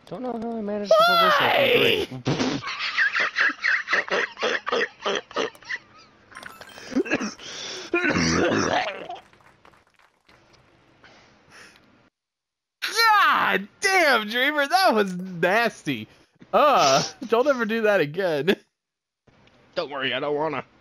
Don't know how I managed to pull this off. God damn, Dreamer, that was nasty. Don't ever do that again. Don't worry, I don't wanna.